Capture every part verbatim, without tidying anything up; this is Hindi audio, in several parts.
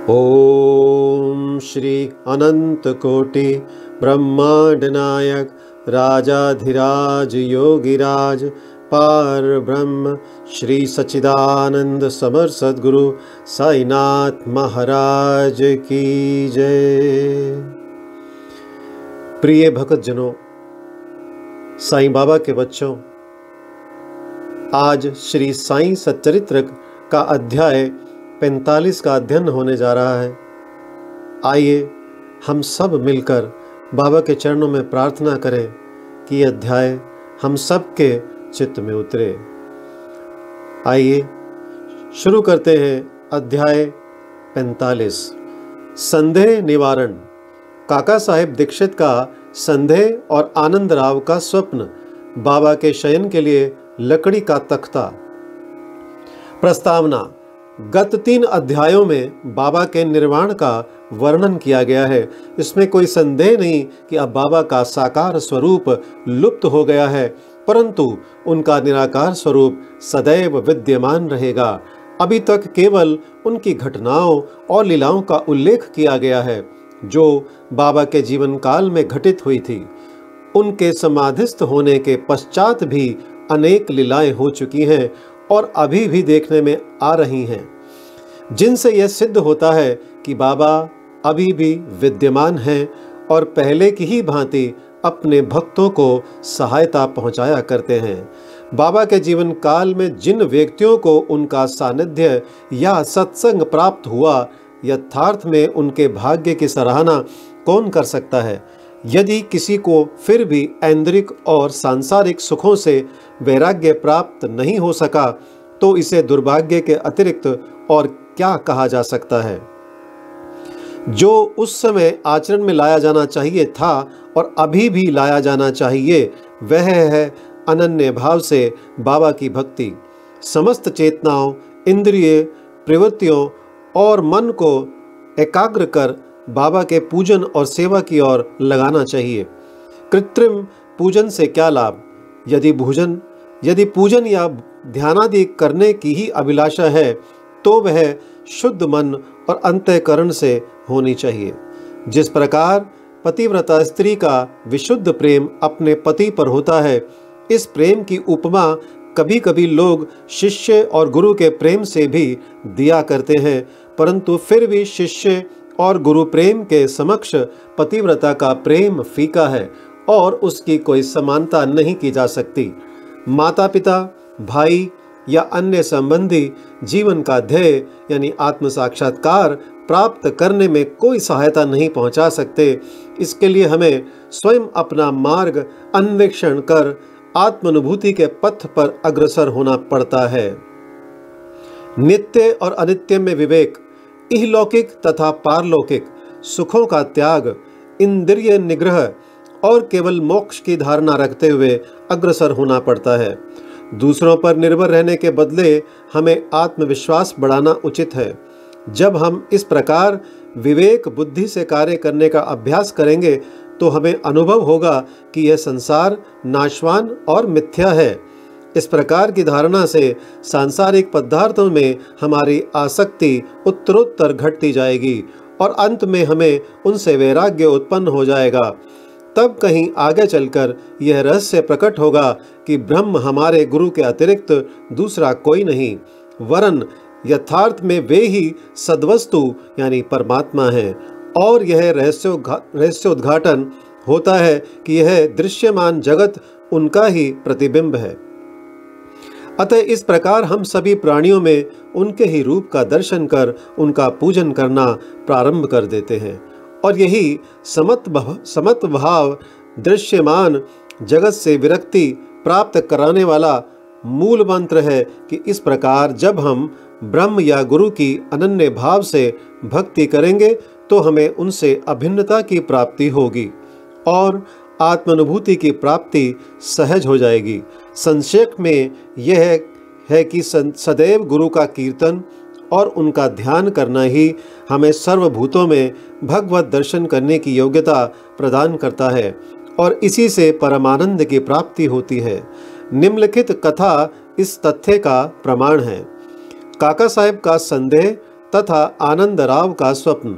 ओम श्री अनंत कोटि ब्रह्मांड नायक राजाधिराज योगिराज पार ब्रह्म श्री सच्चिदानंद समर सद्गुरु साईनाथ महाराज की जय। प्रिय भक्तजनों, साईं बाबा के बच्चों, आज श्री साईं सच्चरित्र का अध्याय पैंतालीस का अध्ययन होने जा रहा है। आइए हम सब मिलकर बाबा के चरणों में प्रार्थना करें कि यह अध्याय हम सब के चित्त में उतरे। आइए शुरू करते हैं अध्याय पैंतालीस। संदेह निवारण। काका साहेब दीक्षित का संदेह और आनंद राव का स्वप्न। बाबा के शयन के लिए लकड़ी का तख्ता। प्रस्तावना। गत तीन अध्यायों में बाबा के निर्वाण का वर्णन किया गया है। इसमें कोई संदेह नहीं कि अब बाबा का साकार स्वरूप लुप्त हो गया है, परंतु उनका निराकार स्वरूप सदैव विद्यमान रहेगा। अभी तक केवल उनकी घटनाओं और लीलाओं का उल्लेख किया गया है जो बाबा के जीवन काल में घटित हुई थी। उनके समाधिस्थ होने के पश्चात भी अनेक लीलाएं हो चुकी हैं और अभी भी देखने में आ रही हैं, जिनसे यह सिद्ध होता है कि बाबा अभी भी विद्यमान हैं और पहले की ही भांति अपने भक्तों को सहायता पहुंचाया करते हैं। बाबा के जीवन काल में जिन व्यक्तियों को उनका सानिध्य या सत्संग प्राप्त हुआ, यथार्थ में उनके भाग्य की सराहना कौन कर सकता है। यदि किसी को फिर भी ऐन्द्रिक और सांसारिक सुखों से वैराग्य प्राप्त नहीं हो सका, तो इसे दुर्भाग्य के अतिरिक्त और क्या कहा जा सकता है। जो उस समय आचरण में लाया जाना चाहिए था और अभी भी लाया जाना चाहिए, वह है अनन्य भाव से बाबा की भक्ति। समस्त चेतनाओं, इंद्रिय प्रवृत्तियों और मन को एकाग्र कर बाबा के पूजन और सेवा की ओर लगाना चाहिए। कृत्रिम पूजन से क्या लाभ। यदि भोजन यदि पूजन या ध्यानादि करने की ही अभिलाषा है, तो वह शुद्ध मन और अंतःकरण से होनी चाहिए। जिस प्रकार पतिव्रता स्त्री का विशुद्ध प्रेम अपने पति पर होता है, इस प्रेम की उपमा कभी कभी लोग शिष्य और गुरु के प्रेम से भी दिया करते हैं, परंतु फिर भी शिष्य और गुरु प्रेम के समक्ष पतिव्रता का प्रेम फीका है और उसकी कोई समानता नहीं की जा सकती। माता पिता, भाई या अन्य संबंधी जीवन का ध्येय यानी आत्म साक्षात्कार प्राप्त करने में कोई सहायता नहीं पहुंचा सकते। इसके लिए हमें स्वयं अपना मार्ग अन्वेषण कर आत्मानुभूति के पथ पर अग्रसर होना पड़ता है। नित्य और अनित्य में विवेक। इहलौकिक तथा पारलौकिक सुखों का त्याग, इंद्रिय निग्रह और केवल मोक्ष की धारणा रखते हुए अग्रसर होना पड़ता है। दूसरों पर निर्भर रहने के बदले हमें आत्मविश्वास बढ़ाना उचित है। जब हम इस प्रकार विवेक बुद्धि से कार्य करने का अभ्यास करेंगे, तो हमें अनुभव होगा कि यह संसार नाशवान और मिथ्या है। इस प्रकार की धारणा से सांसारिक पदार्थों में हमारी आसक्ति उत्तरोत्तर घटती जाएगी और अंत में हमें उनसे वैराग्य उत्पन्न हो जाएगा। तब कहीं आगे चलकर यह रहस्य प्रकट होगा कि ब्रह्म हमारे गुरु के अतिरिक्त दूसरा कोई नहीं, वरन यथार्थ में वे ही सद्वस्तु यानी परमात्मा हैं। और यह रहस्योद्घाटन होता है कि यह दृश्यमान जगत उनका ही प्रतिबिंब है। अतः इस प्रकार हम सभी प्राणियों में उनके ही रूप का दर्शन कर उनका पूजन करना प्रारंभ कर देते हैं, और यही समत समत भाव दृश्यमान जगत से विरक्ति प्राप्त कराने वाला मूल मंत्र है कि इस प्रकार जब हम ब्रह्म या गुरु की अनन्य भाव से भक्ति करेंगे, तो हमें उनसे अभिन्नता की प्राप्ति होगी और आत्मानुभूति की प्राप्ति सहज हो जाएगी। संक्षेप में यह है कि सदैव गुरु का कीर्तन और उनका ध्यान करना ही हमें सर्वभूतों में भगवत दर्शन करने की योग्यता प्रदान करता है और इसी से परमानंद की प्राप्ति होती है। निम्नलिखित कथा इस तथ्य का प्रमाण है। काका साहेब का संदेह तथा आनंदराव का स्वप्न।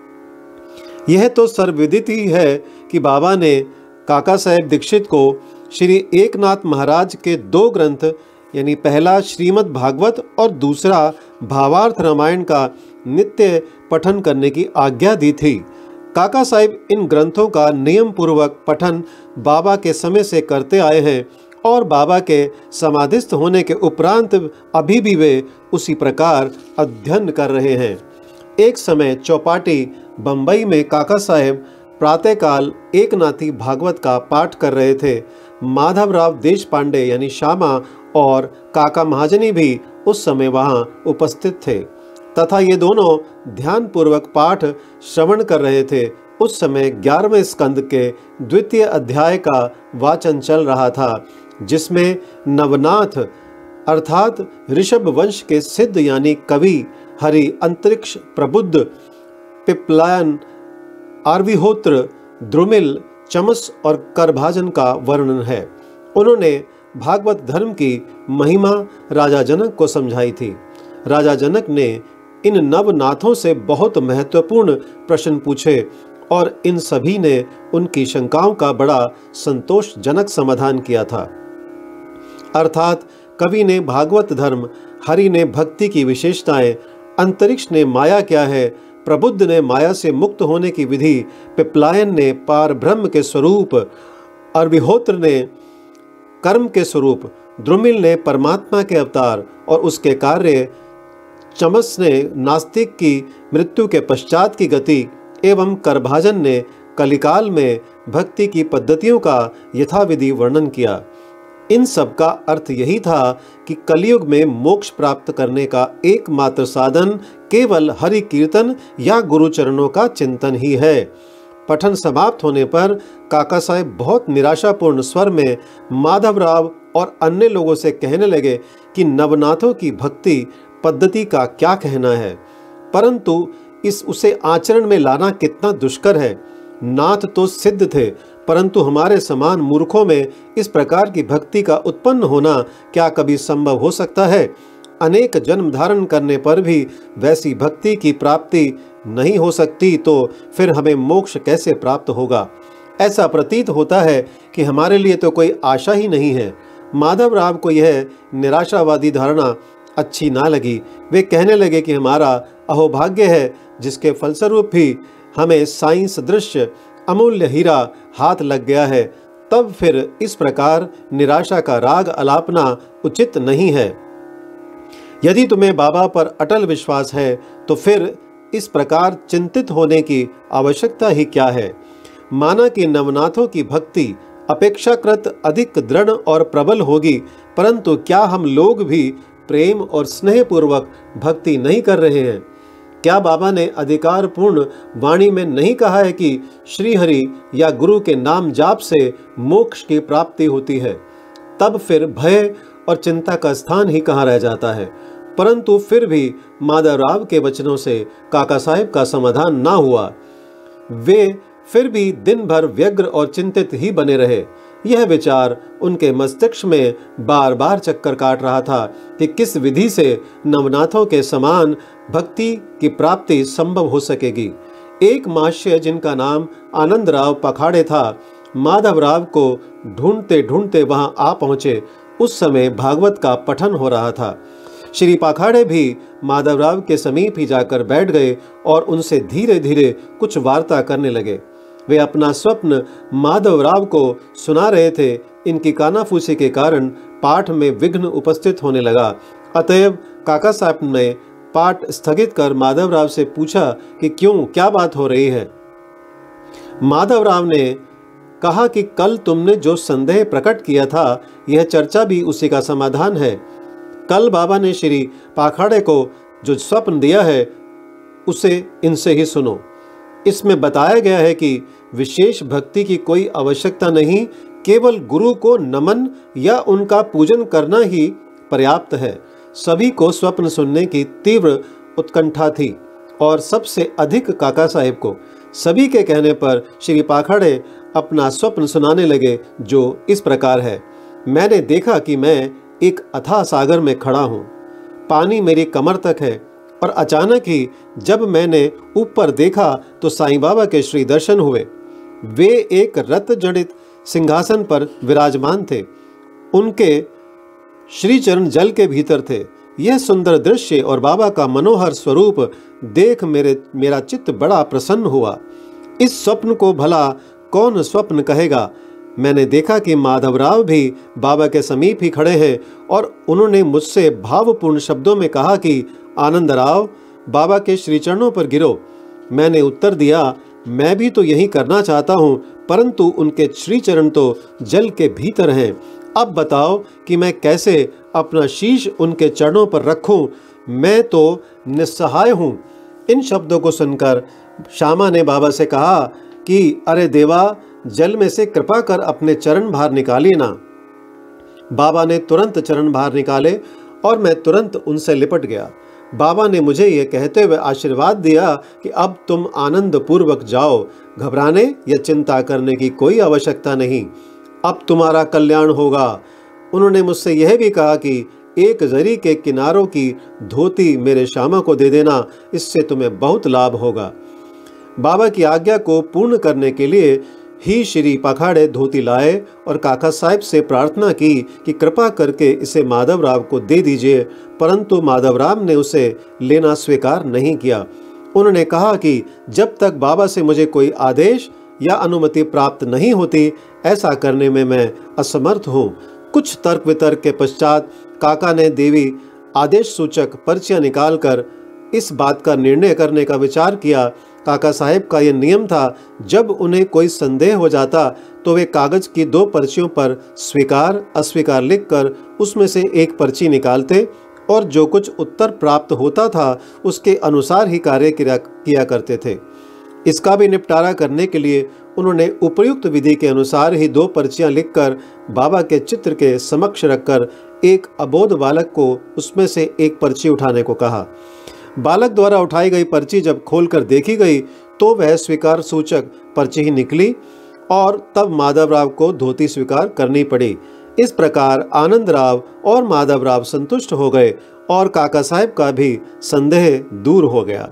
यह तो सर्वविदित ही है कि बाबा ने काका साहेब दीक्षित को श्री एकनाथ महाराज के दो ग्रंथ यानी पहला श्रीमद् भागवत और दूसरा भावार्थ रामायण का नित्य पठन करने की आज्ञा दी थी। काका साहेब इन ग्रंथों का नियम पूर्वक पठन बाबा के समय से करते आए हैं और बाबा के समाधिस्थ होने के उपरांत अभी भी वे उसी प्रकार अध्ययन कर रहे हैं। एक समय चौपाटी बंबई में काका साहेब प्रातःकाल एकनाथी भागवत का पाठ कर रहे थे। माधवराव देश पांडे यानी श्यामा और काका महाजनी भी उस समय वहां उपस्थित थे तथा ये दोनों ध्यानपूर्वक पाठ श्रवण कर रहे थे। उस समय ग्यारहवें स्कंद के द्वितीय अध्याय का वाचन चल रहा था, जिसमें नवनाथ अर्थात ऋषभ वंश के सिद्ध यानी कवि हरि, अंतरिक्ष, प्रबुद्ध, पिप्लायन, आर्विहोत्र, द्रुमिल, चमस और करभाजन का वर्णन है। उन्होंने भागवत धर्म की महिमा राजा जनक को समझाई थी। राजा जनक ने इन नवनाथों से बहुत महत्वपूर्ण प्रश्न पूछे और इन सभी ने उनकी शंकाओं का बड़ा संतोषजनक समाधान किया था। अर्थात कवि ने भागवत धर्म, हरि ने भक्ति की विशेषताएं, अंतरिक्ष ने माया क्या है, प्रबुद्ध ने माया से मुक्त होने की विधि, पिप्लायन ने पार ब्रह्म के स्वरूप, अर्विहोत्र ने कर्म के स्वरूप, द्रुमिल ने परमात्मा के अवतार और उसके कार्य, चमस ने नास्तिक की मृत्यु के पश्चात की गति एवं करभाजन ने कलिकाल में भक्ति की पद्धतियों का यथाविधि वर्णन किया। इन सब का अर्थ यही था कि कलयुग में मोक्ष प्राप्त करने का एकमात्र साधन केवल हरि कीर्तन या गुरु चरणों का चिंतन ही है। पठन समाप्त होने पर काका साहेब बहुत निराशापूर्ण स्वर में माधवराव और अन्य लोगों से कहने लगे कि नवनाथों की भक्ति पद्धति का क्या कहना है, परंतु इस उसे आचरण में लाना कितना दुष्कर है। नाथ तो सिद्ध थे, परंतु हमारे समान मूर्खों में इस प्रकार की भक्ति का उत्पन्न होना क्या कभी संभव हो सकता है? अनेक जन्म धारण करने पर भी वैसी भक्ति की प्राप्ति नहीं हो सकती तो फिर हमें मोक्ष कैसे प्राप्त होगा? ऐसा प्रतीत होता है कि हमारे लिए तो कोई आशा ही नहीं है। माधवराव को यह निराशावादी धारणा अच्छी ना लगी। वे कहने लगे कि हमारा अहोभाग्य है जिसके फलस्वरूप भी हमें साईं सदृश अमूल्य हीरा हाथ लग गया है। तब फिर इस प्रकार निराशा का राग अलापना उचित नहीं है। यदि तुम्हें बाबा पर अटल विश्वास है तो फिर इस प्रकार चिंतित होने की आवश्यकता ही क्या है? माना कि नवनाथों की भक्ति अपेक्षाकृत अधिक दृढ़ और प्रबल होगी, परंतु क्या हम लोग भी प्रेम और स्नेह पूर्वक भक्ति नहीं कर रहे हैं? क्या बाबा ने अधिकार पूर्ण वाणी में नहीं कहा है कि श्री हरि या गुरु के नाम जाप से मोक्ष की प्राप्ति होती है? तब फिर भय और चिंता का स्थान ही कहाँ रह जाता है। परंतु फिर भी माधवराव के वचनों से काका साहेब का समाधान ना हुआ। वे फिर भी दिन भर व्यग्र और चिंतित ही बने रहे। यह विचार उनके मस्तिष्क में बार बार चक्कर काट रहा था कि किस विधि से नवनाथों के समान भक्ति की प्राप्ति संभव हो सकेगी। एक महाशय जिनका नाम आनंदराव पखाड़े था, माधवराव को ढूंढते ढूंढते वहां आ पहुंचे। उस समय भागवत का पठन हो रहा था। श्री पाखाड़े भी माधवराव के समीप ही जाकर बैठ गए और उनसे धीरे धीरे कुछ वार्ता करने लगे। वे अपना स्वप्न माधवराव को सुना रहे थे। इनकी कानाफूसी के कारण पाठ में विघ्न उपस्थित होने लगा। अतएव काका साहब ने पाठ स्थगित कर माधवराव से पूछा कि क्यों, क्या बात हो रही है? माधवराव ने कहा कि कल तुमने जो संदेह प्रकट किया था, यह चर्चा भी उसी का समाधान है। कल बाबा ने श्री पाखाड़े को जो स्वप्न दिया है, उसे इनसे ही सुनो। इसमें बताया गया है कि विशेष भक्ति की कोई आवश्यकता नहीं, केवल गुरु को नमन या उनका पूजन करना ही पर्याप्त है। सभी को स्वप्न सुनने की तीव्र उत्कंठा थी और सबसे अधिक काका साहेब को। सभी के कहने पर श्री पाखाड़े अपना स्वप्न सुनाने लगे, जो इस प्रकार है। मैंने देखा कि मैं एक अथाह सागर में खड़ा हूँ। पानी मेरी कमर तक है। और अचानक ही जब मैंने ऊपर देखा तो साईं बाबा के श्री दर्शन हुए। वे एक रत्न जड़ित सिंहासन पर विराजमान थे। उनके श्री चरण जल के भीतर थे। यह सुंदर दृश्य और बाबा का मनोहर स्वरूप देख मेरे मेरा चित्त बड़ा प्रसन्न हुआ। इस स्वप्न को भला कौन स्वप्न कहेगा। मैंने देखा कि माधवराव भी बाबा के समीप ही खड़े हैं और उन्होंने मुझसे भावपूर्ण शब्दों में कहा कि आनंदराव, बाबा के श्री चरणों पर गिरो। मैंने उत्तर दिया, मैं भी तो यही करना चाहता हूँ, परंतु उनके श्री चरण तो जल के भीतर हैं। अब बताओ कि मैं कैसे अपना शीश उनके चरणों पर रखूं। मैं तो निस्सहाय हूँ। इन शब्दों को सुनकर श्यामा ने बाबा से कहा कि अरे देवा, जल में से कृपा कर अपने चरण बाहर निकालिए ना। बाबा ने तुरंत चरण बाहर निकाले और मैं तुरंत उनसे लिपट गया। बाबा ने मुझे ये कहते हुए आशीर्वाद दिया कि अब तुम आनंद पूर्वक जाओ, घबराने या चिंता करने की कोई आवश्यकता नहीं, अब तुम्हारा कल्याण होगा। उन्होंने मुझसे यह भी कहा कि एक जरी के किनारों की धोती मेरे श्यामा को दे देना, इससे तुम्हें बहुत लाभ होगा। बाबा की आज्ञा को पूर्ण करने के लिए ही श्री पखाड़े धोती लाए और काका साहब से प्रार्थना की कि कृपा करके इसे माधवराव को दे दीजिए, परंतु माधवराव ने उसे लेना स्वीकार नहीं किया। उन्होंने कहा कि जब तक बाबा से मुझे कोई आदेश या अनुमति प्राप्त नहीं होती, ऐसा करने में मैं असमर्थ हूँ। कुछ तर्क वितर्क के पश्चात काका ने देवी आदेश सूचक पर्चियाँ निकालकर इस बात का निर्णय करने का विचार किया। काका साहब का यह नियम था, जब उन्हें कोई संदेह हो जाता तो वे कागज की दो पर्चियों पर स्वीकार अस्वीकार लिखकर उसमें से एक पर्ची निकालते और जो कुछ उत्तर प्राप्त होता था उसके अनुसार ही कार्य किया करते थे। इसका भी निपटारा करने के लिए उन्होंने उपयुक्त विधि के अनुसार ही दो पर्चियां लिखकर बाबा के चित्र के समक्ष रखकर एक अबोध बालक को उसमें से एक पर्ची उठाने को कहा। बालक द्वारा उठाई गई पर्ची जब खोलकर देखी गई तो वह स्वीकार सूचक पर्ची ही निकली और तब माधवराव को धोती स्वीकार करनी पड़ी। इस प्रकार आनंदराव और माधवराव संतुष्ट हो गए और काका साहब का भी संदेह दूर हो गया।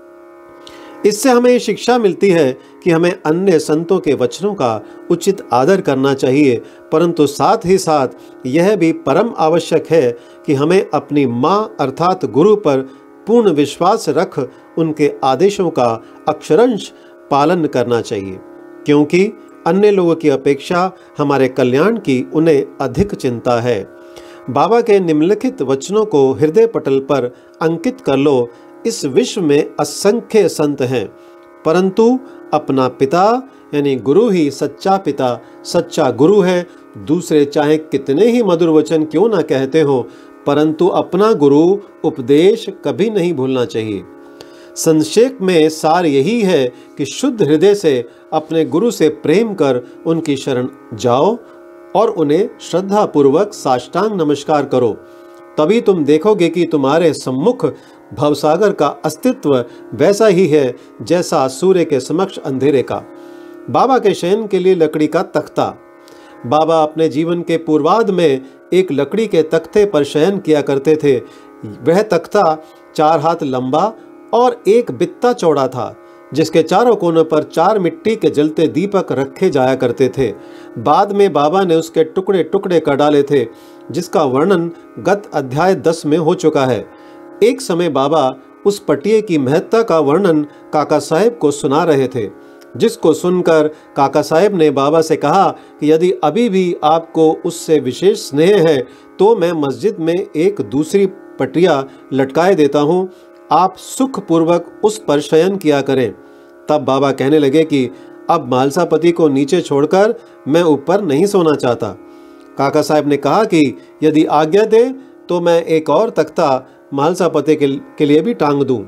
इससे हमें शिक्षा मिलती है कि हमें अन्य संतों के वचनों का उचित आदर करना चाहिए, परंतु साथ ही साथ यह भी परम आवश्यक है कि हमें अपनी माँ अर्थात गुरु पर पूर्ण विश्वास रख उनके आदेशों का अक्षरंश पालन करना चाहिए, क्योंकि अन्य लोगों की अपेक्षा हमारे कल्याण की उन्हें अधिक चिंता है। बाबा के निम्नलिखित वचनों को हृदय पटल पर अंकित कर लो। इस विश्व में असंख्य संत हैं, परंतु अपना पिता यानी गुरु ही सच्चा पिता सच्चा गुरु है। दूसरे चाहे कितने ही मधुर वचन क्यों ना कहते हो, परंतु अपना गुरु उपदेश कभी नहीं भूलना चाहिए। संक्षेप में सार यही है कि शुद्ध हृदय से अपने गुरु से प्रेम कर उनकी शरण जाओ और उन्हें श्रद्धा पूर्वक साष्टांग नमस्कार करो। तभी तुम देखोगे कि तुम्हारे सम्मुख भवसागर का अस्तित्व वैसा ही है जैसा सूर्य के समक्ष अंधेरे का। बाबा के शयन के लिए लकड़ी का तख्ता। बाबा अपने जीवन के पूर्वार्ध में एक लकड़ी के तख्ते पर शयन किया करते थे। वह तख्ता चार हाथ लंबा और एक बित्ता चौड़ा था, जिसके चारों कोनों पर चार मिट्टी के जलते दीपक रखे जाया करते थे। बाद में बाबा ने उसके टुकड़े टुकड़े कर डाले थे, जिसका वर्णन गत अध्याय दस में हो चुका है। एक समय बाबा उस पटिये की महत्ता का वर्णन काका साहब को सुना रहे थे, जिसको सुनकर काका साहब ने बाबा से कहा कि यदि अभी भी आपको उससे विशेष स्नेह है तो मैं मस्जिद में एक दूसरी पटिया लटकाए देता हूँ, आप सुखपूर्वक उस पर शयन किया करें। तब बाबा कहने लगे कि अब मालसापति को नीचे छोड़कर मैं ऊपर नहीं सोना चाहता। काका साहब ने कहा कि यदि आज्ञा दे तो मैं एक और तख्ता मालसापति के, के लिए भी टांग दूं।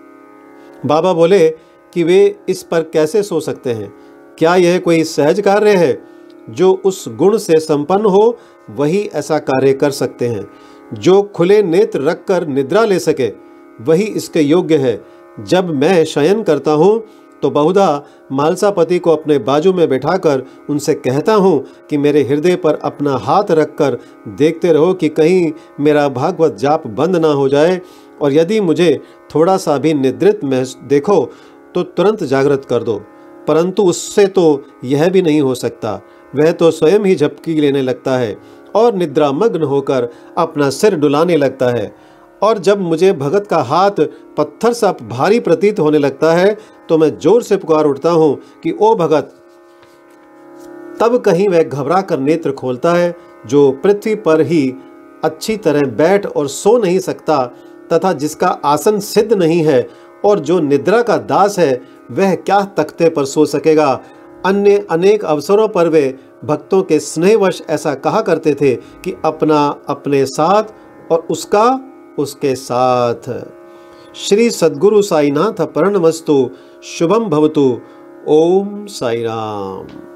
बाबा बोले कि वे इस पर कैसे सो सकते हैं? क्या यह कोई सहज कार्य है? जो उस गुण से संपन्न हो वही ऐसा कार्य कर सकते हैं। जो खुले नेत्र रखकर निद्रा ले सके वही इसके योग्य है। जब मैं शयन करता हूँ तो बहुधा मालसापति को अपने बाजू में बैठाकर उनसे कहता हूँ कि मेरे हृदय पर अपना हाथ रखकर देखते रहो कि कहीं मेरा भागवत जाप बंद ना हो जाए और यदि मुझे थोड़ा सा भी निद्रित महसूस देखो तो तुरंत जागृत कर दो। परंतु उससे तो यह भी नहीं हो सकता। वह तो स्वयं ही झपकी लेने लगता है और निद्रामग्न होकर अपना सिर डुलाने लगता है। और जब मुझे भगत का हाथ पत्थर सा भारी प्रतीत होने लगता है तो मैं जोर से पुकार उठता हूँ कि ओ भगत। तब कहीं वह घबरा कर नेत्र खोलता है, जो पृथ्वी पर ही अच्छी तरह बैठ और सो नहीं सकता तथा जिसका आसन सिद्ध नहीं है और जो निद्रा का दास है, वह क्या तख्ते पर सो सकेगा। अन्य अनेक अवसरों पर वे भक्तों के स्नेहवश ऐसा कहा करते थे कि अपना अपने साथ और उसका उसके साथ। श्री सद्गुरु साईनाथ प्रणमस्तु। शुभम भवतु। ओम साई राम।